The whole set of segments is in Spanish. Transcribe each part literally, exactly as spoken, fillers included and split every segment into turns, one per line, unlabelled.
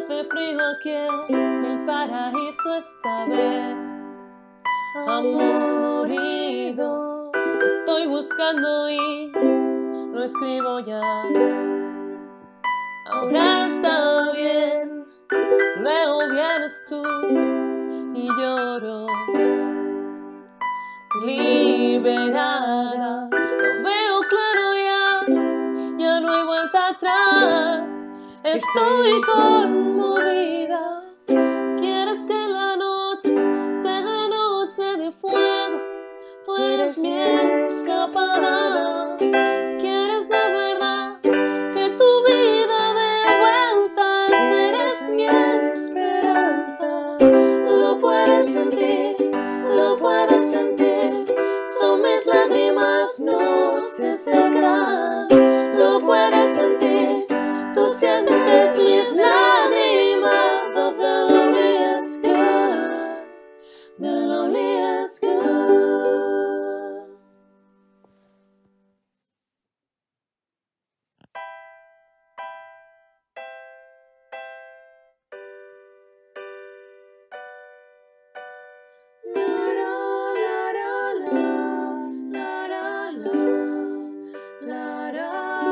hace frío aquí en el paraíso esta vez. Aburrido, estoy buscando y lo escribo ya. Ahora está bien, luego vienes tú y lloro. Liberada, lo veo claro ya, ya no hay vuelta atrás. Estoy conmovida. Quieres que la noche sea noche de fuego. Tú eres mi escapada. Quieres de verdad que tu vida dé vueltas. Eres mi esperanza. Lo puedes sentir, lo puedes sentir. Son mis lágrimas, no se secan. Lo puedes sentir. Tú sientes mis lágrimas of the loneliest girl, the loneliest girl. La la la la la la la la la.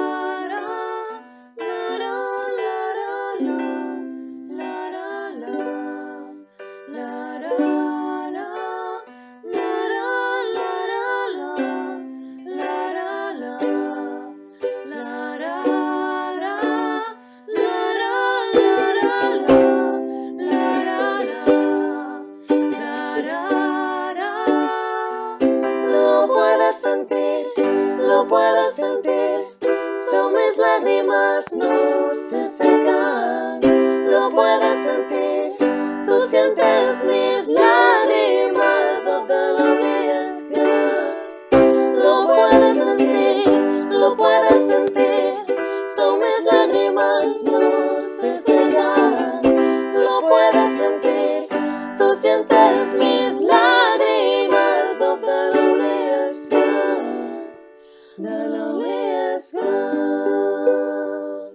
Lo puedes sentir, son mis lágrimas, no se secan. Lo puedes sentir, tú sientes mis lágrimas of the loneliest girl. Lo puedes sentir, lo puedes sentir, son mis lágrimas, no se secan. Lo puedes sentir, tú sientes mis lágrimas of the loneliest girl. The loneliest girl.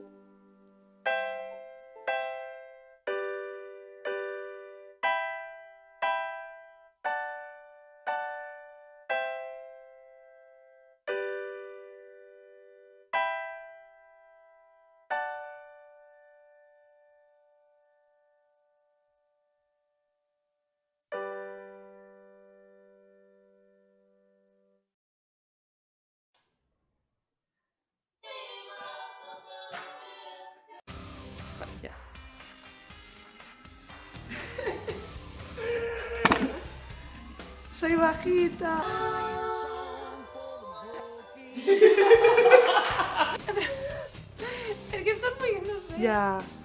Ya.
Soy bajita.
Es que estás muy, no sé.
Ya.